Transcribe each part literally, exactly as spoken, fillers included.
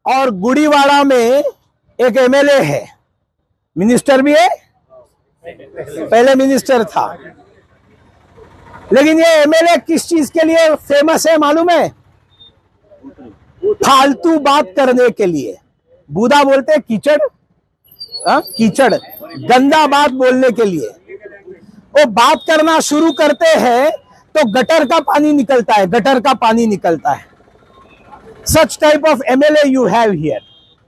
और गुड़ीवाड़ा में एक एमएलए है, मिनिस्टर भी है, पहले मिनिस्टर था, लेकिन ये एमएलए किस चीज के लिए फेमस है मालूम है? फालतू बात करने के लिए। बूढ़ा बोलते हैं कीचड़, हा? कीचड़, गंदा बात बोलने के लिए। वो बात करना शुरू करते हैं तो गटर का पानी निकलता है, गटर का पानी निकलता है। Such type of MLA you have here.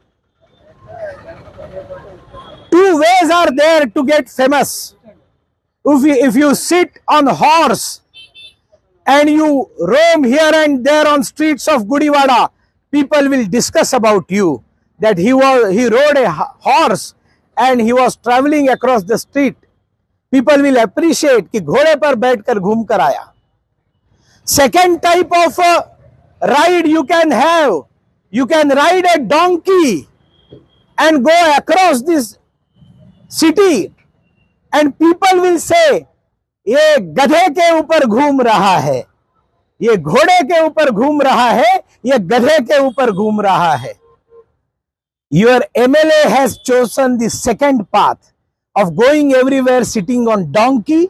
Two ways are there to get famous. If you, if you sit on horse and you roam here and there on streets of Gudivada, people will discuss about you that he was he rode a horse and he was traveling across the street. People will appreciate कि घोड़े पर बैठकर घूम कर आया। Second type of uh, ride you can have, you can ride a donkey and go across this city and people will say ये गधे के ऊपर घूम रहा है, ये घोड़े के ऊपर घूम रहा है, ये गधे के ऊपर घूम रहा है। Your M L A has chosen the second path of going everywhere sitting on donkey,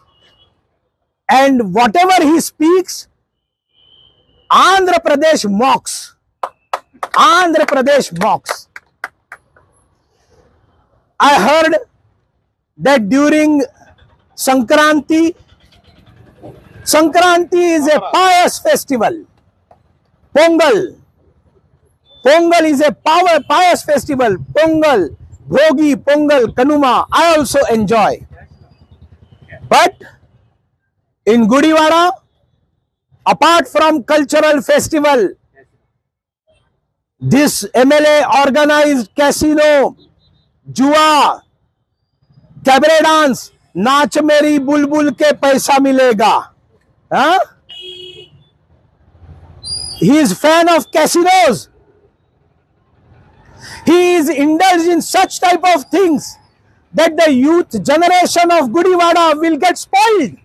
and whatever he speaks, Andhra Pradesh mocks. Andhra Pradesh mocks. I heard that during Sankranti, Sankranti is a pious festival. Pongal. Pongal is a power pious festival. Pongal, Bhogi, Pongal, Kanuma, I also enjoy. But in Gudivada, apart from cultural festival, this M L A organized casino, जुआ, cabaret dance, नाच मेरी बुलबुल के पैसा मिलेगा। हाँ? He is fan of casinos. He is indulged in such type of things that the youth generation of Gudivada will get spoiled.